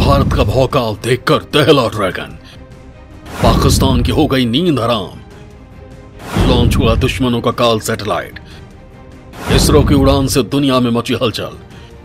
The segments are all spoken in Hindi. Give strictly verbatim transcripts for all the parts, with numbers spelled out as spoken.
भारत का भौकाल देखकर दहला ड्रैगन, पाकिस्तान की हो गई नींद हराम, लॉन्च हुआ दुश्मनों का काल सैटेलाइट, इसरो की उड़ान से दुनिया में मची हलचल।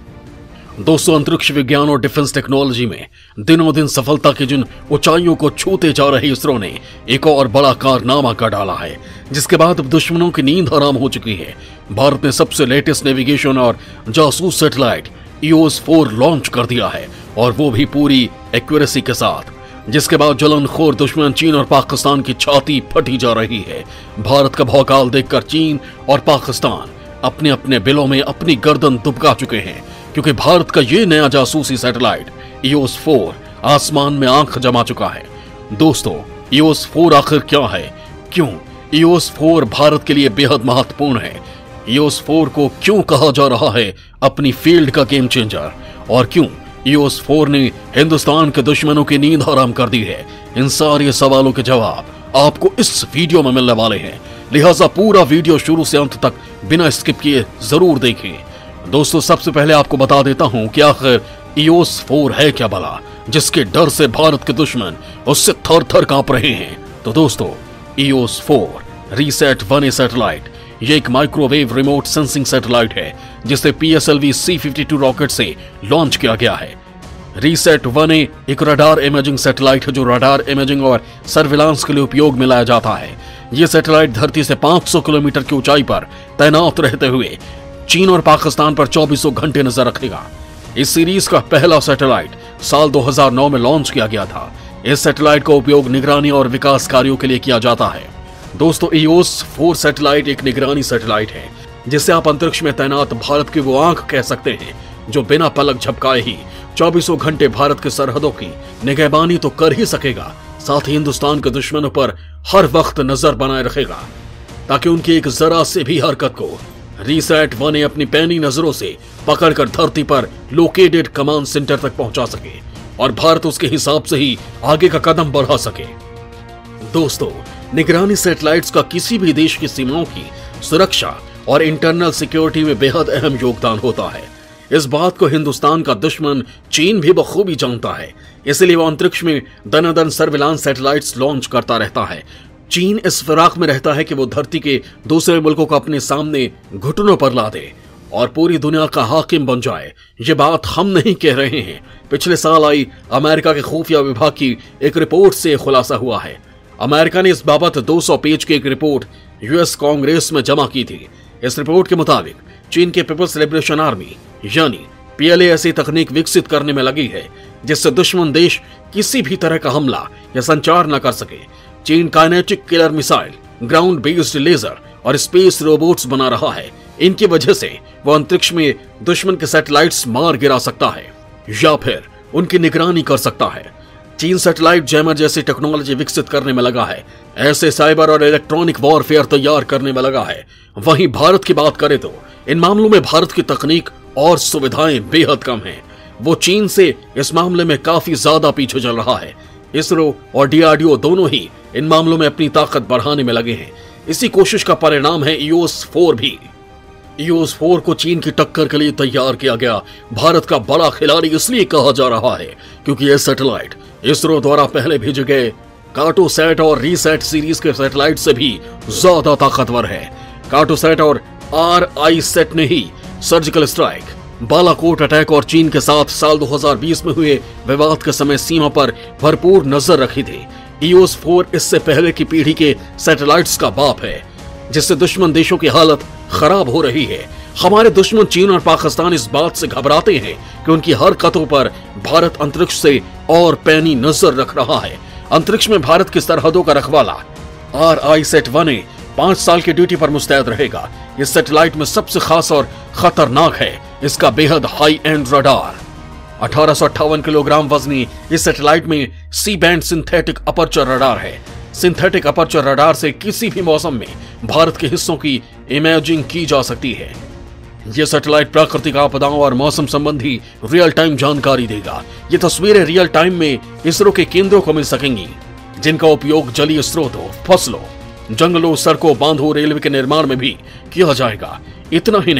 दोस्तों, अंतरिक्ष विज्ञान और डिफेंस टेक्नोलॉजी में दिनों दिन सफलता की जिन ऊंचाइयों को छूते जा रहे इसरो ने एक और बड़ा कारनामा कर डाला है, जिसके बाद अब दुश्मनों की नींद हराम हो चुकी है। भारत ने सबसे लेटेस्ट नेविगेशन और जासूस satellite E O S four launch कर दिया है, और वो भी पूरी एक्यूरेसी के साथ, जिसके बाद जलनखोर दुश्मन चीन और पाकिस्तान की छाती फटी जा रही है। भारत का भौकाल देखकर चीन और पाकिस्तान अपने अपने बिलों में अपनी गर्दन दुबका चुके हैं, क्योंकि भारत का ये नया जासूसी satellite E O S four आसमान में आंख जमा चुका है। दोस्तों, ई ओ एस फोर आखिर क्या है, क्यों E O S four Bharat के लिए बेहद महत्वपूर्ण है, ई ओ एस फोर को क्यों कहा जा रहा है अपनी फील्ड का गेम चेंजर, और क्यों ई ओ एस फोर ने हिंदुस्तान के दुश्मनों की नींद हराम कर दी है, इन सारे सवालों के जवाब आपको इस वीडियो में मिलने वाले हैं। लिहाजा पूरा वीडियो शुरू से अंत तक बिना स्किप किए जरूर देखें। दोस्तों, सबसे पहले आपको बता देता हूं कि आखिर ई ओ एस फोर है क्या भला, जिसके डर से भारत के दुश्मन उससे थर थर कांप रहे हैं। तो दोस्तों, E O S four RISAT one A satellite ये एक माइक्रोवेव रिमोट सेंसिंग सैटेलाइट है, जिसे P S L V C fifty two rocket से लॉन्च किया गया है। रीसेट वन ए एक रडार इमेजिंग सैटेलाइट है, जो रडार इमेजिंग और सर्विलांस के लिए उपयोग में लाया जाता है। यह सैटेलाइट धरती से पाँच सौ किलोमीटर की ऊंचाई पर तैनात रहते हुए चीन और पाकिस्तान पर चौबीसों घंटे नजर रखेगा। इस सीरीज का पहला सैटेलाइट साल दो हज़ार नौ में लॉन्च किया गया था। इस सैटेलाइट का उपयोग निगरानी और विकास कार्यों के लिए किया जाता है। दोस्तों, E O S four satellite एक निगरानी सैटेलाइट है, जिसे आप अंतरिक्ष में तैनात भारत की वो आंख कह सकते हैं, जो बिना पलक झपकाए ही चौबीसों घंटे भारत की सरहदों की निगहबानी तो कर ही सकेगा, साथ ही हिंदुस्तान के दुश्मनों पर हर वक्त नजर बनाए रखेगा, ताकि उनकी एक जरा से भी हरकत को रीसेट वन ए अपनी पैनी नजरों से पकड़कर धरती पर लोकेटेड कमांड सेंटर तक पहुंचा सके और भारत उसके हिसाब से ही आगे का कदम बढ़ा सके। दोस्तों, निगरानी सैटेलाइट्स का किसी भी देश की सीमाओं की सुरक्षा और इंटरनल सिक्योरिटी में बेहद अहम योगदान होता है। इस बात को हिंदुस्तान का दुश्मन चीन भी बखूबी जानता है, इसलिए वो अंतरिक्ष में दनादन सर्विलांस सैटेलाइट्स लॉन्च करता रहता है। चीन इस फिराक में रहता है कि वो धरती के दूसरे मुल्कों को अपने सामने घुटनों पर ला दे और पूरी दुनिया का हाकिम बन जाए। ये बात हम नहीं कह रहे हैं, पिछले साल आई अमेरिका के खुफिया विभाग की एक रिपोर्ट से खुलासा हुआ है। अमेरिका ने इस बाबत दो सौ पेज की एक रिपोर्ट यू एस कांग्रेस में जमा की थी। इस रिपोर्ट के मुताबिक चीन के पीपल्स लिबरेशन आर्मी यानी पी एल ए ऐसी तकनीक विकसित करने में लगी है, जिससे दुश्मन देश किसी भी तरह का हमला या संचार न कर सके। चीन kinetic killer missile, ground based laser और स्पेस रोबोट्स बना रहा है। इनकी वजह से वो अंतरिक्ष में दुश्मन के सैटेलाइट्स मार गिरा सकता है या फिर उनकी निगरानी कर सकता है। चीन सैटेलाइट जैमर जैसी टेक्नोलॉजी विकसित करने में लगा है, ऐसे साइबर और इलेक्ट्रॉनिक वॉरफेयर तैयार करने में लगा है। वहीं भारत की बात करें तो इन मामलों में भारत की तकनीक और सुविधाएं बेहद कम हैं। वो चीन से इस मामले में काफी ज्यादा पीछे चल रहा है। इसरो और डी आर डी ओ दोनों ही इन मामलों में अपनी ताकत बढ़ाने में लगे हैं। इसी कोशिश का परिणाम है ई ओ एस फोर भी। ई ओ एस फोर को चीन की टक्कर के लिए तैयार किया गया भारत का बड़ा खिलाड़ी इसलिए कहा जा रहा है क्योंकि यह सैटेलाइट इसरो द्वारा पहले भेजे गए कार्टोसैट और रीसेट सीरीज के सैटेलाइट से भी ज्यादा ताकतवर है। कार्टोसैट और आर आई सेट ने ही सर्जिकल स्ट्राइक, बालाकोट अटैक और चीन के साथ साल दो हज़ार बीस में हुए विवाद के समय सीमा पर भरपूर नजर रखी थी। ई ओ एस फोर इससे पहले की पीढ़ी के सैटेलाइट्स का बाप है, जिससे दुश्मन देशों की हालत खराब हो रही है। हमारे दुश्मन चीन और पाकिस्तान इस बात से घबराते हैं कि उनकी हरकतों पर भारत अंतरिक्ष से और पैनी नजर रख रहा है। अंतरिक्ष में भारत की सरहदों का रखवाला R I SAT one A पांच साल की ड्यूटी पर मुस्तैद रहेगा। इस सैटेलाइट में सबसे खास और खतरनाक है इसका बेहद हाई एंड रडार। अठारह सौ अट्ठावन किलोग्राम वजनी इस सैटेलाइट में C band synthetic aperture radar है। सिंथेटिक अपर्चर रडार से किसी भी मौसम में भारत के हिस्सों की इमेजिंग की जा सकती है। यह सैटेलाइट प्राकृतिक आपदाओं और मौसम संबंधी रियल टाइम जानकारी देगा। ये तस्वीरें रियल टाइम में इसरो के केंद्रों को मिल सकेंगी, जिनका उपयोग जलीय स्रोतों, फसलों, जंगलों, सड़कों, बांधों, रेलवे के निर्माण में भी किया जाएगा। इतना ही नहीं,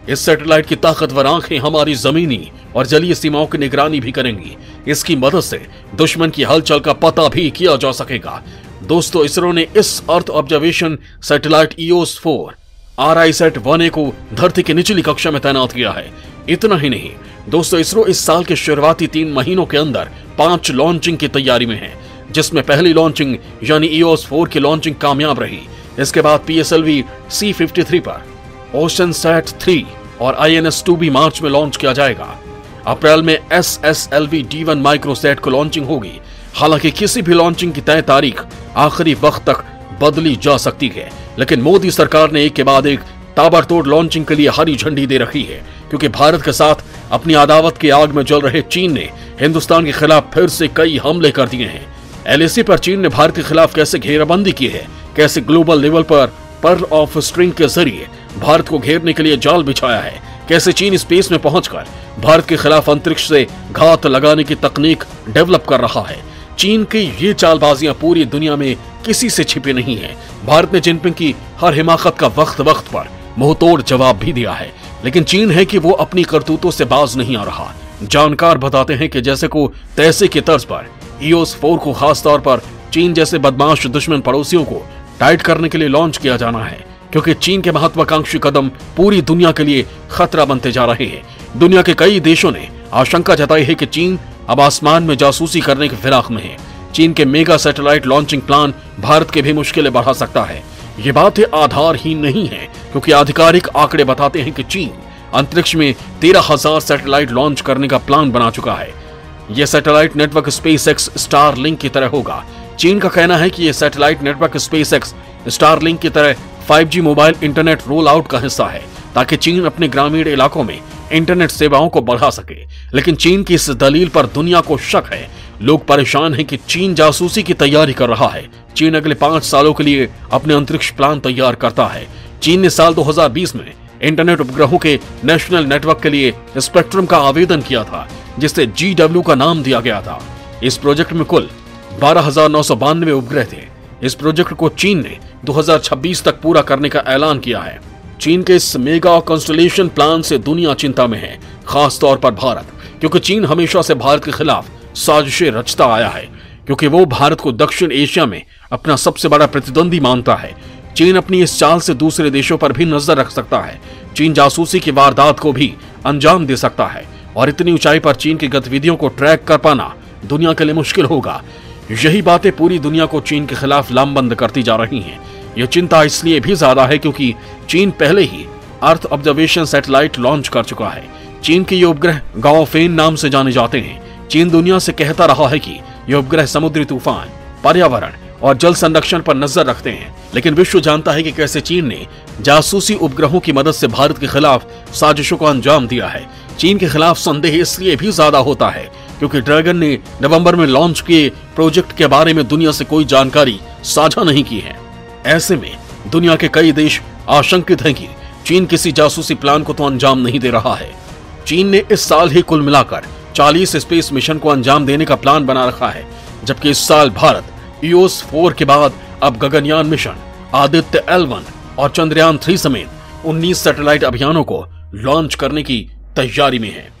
इस सैटेलाइट की ताकतवर आंखें हमारी जमीनी और जलीय सीमाओं की निगरानी भी करेंगी। इसकी मदद से दुश्मन की हलचल का पता भी किया जा सकेगा। दोस्तों, इसरो ने इस earth observation satellite EOS four R I SAT one A को धरती की निचली कक्षा में तैनात किया है। इतना ही नहीं दोस्तों, इसरो इस साल के शुरुआती तीन महीनों के अंदर पांच लॉन्चिंग की तैयारी में है, जिसमें पहली लॉन्चिंग यानी ईओस फोर की लॉन्चिंग कामयाब रही। इसके बाद P S L V C fifty three पर ओशन सैट थ्री और आई एन एस टू भी मार्च में लॉन्च किया जाएगा। अप्रैल में S S L V D one microsat को लॉन्चिंग होगी। हालांकि किसी भी लॉन्चिंग की तय तारीख आखिरी वक्त तक बदली जा सकती है, लेकिन मोदी सरकार ने एक के बाद एक ताबड़तोड़ लॉन्चिंग के लिए हरी झंडी दे रखी है, क्योंकि भारत के साथ अपनी अदावत की आग में जल रहे चीन ने हिंदुस्तान के खिलाफ फिर से कई हमले कर दिए हैं। एल ए सी पर चीन ने भारत के खिलाफ कैसे घेराबंदी की है, कैसे ग्लोबल लेवल पर पर्ल ऑफ स्ट्रिंग के जरिए भारत को घेरने के लिए जाल बिछाया है, कैसे चीन स्पेस में पहुंचकर भारत के खिलाफ अंतरिक्ष से घात लगाने की तकनीक डेवलप कर रहा है। चीन की ये चालबाजियां पूरी दुनिया में किसी से छिपी नहीं है। भारत ने जिनपिंग की हर हिमाकत का वक्त वक्त पर मुंहतोड़ जवाब भी दिया है, लेकिन चीन है कि वो अपनी करतूतों से बाज नहीं आ रहा। जानकार बताते हैं कि जैसे को तैसे की तर्ज पर ईओस फोर को खास तौर पर चीन जैसे बदमाश दुश्मन पड़ोसियों को टाइट करने के लिए लॉन्च किया जाना है, क्योंकि चीन के महत्वाकांक्षी कदम पूरी दुनिया के लिए खतरा बनते जा रहे हैं। दुनिया के कई देशों ने आशंका जताई है कि चीन अब आसमान में जासूसी करने की फिराक में है। चीन के mega satellite launching plan Bharat के भी मुश्किलें बढ़ा सकता है। ये बातें आधारहीन नहीं है, क्योंकि आधिकारिक आंकड़े बताते हैं कि चीन अंतरिक्ष में तेरह हजार सैटेलाइट लॉन्च करने का प्लान बना चुका है। यह satellite network SpaceX Starlink की तरह होगा। चीन का कहना है कि यह satellite network SpaceX Starlink की तरह five G mobile internet roll out का हिस्सा है, ताकि चीन अपने ग्रामीण इलाकों में इंटरनेट सेवाओं को बढ़ा सके। लेकिन चीन की इस दलील पर दुनिया को शक है। लोग परेशान हैं कि चीन जासूसी की तैयारी कर रहा है। चीन अगले पांच सालों के लिए अपने अंतरिक्ष प्लान तैयार करता है। चीन ने साल दो हजार बीस में इंटरनेट उपग्रहों के नेशनल नेटवर्क के लिए स्पेक्ट्रम का आवेदन किया था, जिसे जी डब्ल्यू का नाम दिया गया था। इस प्रोजेक्ट में कुल बारह हजार नौ सौ बानवे उपग्रह थे। इस प्रोजेक्ट को चीन ने दो हजार छब्बीस तक पूरा करने का ऐलान किया है। चीन के इस मेगा कॉन्स्टलेशन प्लान से दुनिया चिंता में है, खास तौर पर भारत, क्योंकि चीन हमेशा से भारत के खिलाफ साजिशें रचता आया है, क्योंकि वो भारत को दक्षिण एशिया में अपना सबसे बड़ा प्रतिद्वंदी मानता है। चीन अपनी इस चाल से दूसरे देशों पर भी नजर रख सकता है। चीन जासूसी की वारदात को भी अंजाम दे सकता है, और इतनी ऊंचाई पर चीन की गतिविधियों को ट्रैक कर पाना दुनिया के लिए मुश्किल होगा। यही बातें पूरी दुनिया को चीन के खिलाफ लामबंद करती जा रही हैं। यह चिंता इसलिए भी ज्यादा है क्योंकि चीन पहले ही अर्थ ऑब्जर्वेशन सैटेलाइट लॉन्च कर चुका है। चीन के ये उपग्रह गाओफेन नाम से जाने जाते हैं। चीन दुनिया से कहता रहा है कि ये उपग्रह समुद्री तूफान, पर्यावरण और जल संरक्षण पर नजर रखते हैं, लेकिन विश्व जानता है कि कैसे चीन ने जासूसी उपग्रहों की मदद से भारत के खिलाफ साजिशों को अंजाम दिया है। चीन के खिलाफ संदेह इसलिए भी ज्यादा होता है क्योंकि ड्रैगन ने नवंबर में लॉन्च किए प्रोजेक्ट के बारे में दुनिया से कोई जानकारी साझा नहीं की है। ऐसे में दुनिया के कई देश आशंकित हैं कि चीन किसी जासूसी प्लान को तो अंजाम नहीं दे रहा है। चीन ने इस साल ही कुल मिलाकर चालीस स्पेस मिशन को अंजाम देने का प्लान बना रखा है, जबकि इस साल भारत ईओस फोर के बाद अब Gaganyaan mission, Aditya L one और चंद्रयान थ्री समेत उन्नीस सैटेलाइट अभियानों को लॉन्च करने की तैयारी में है।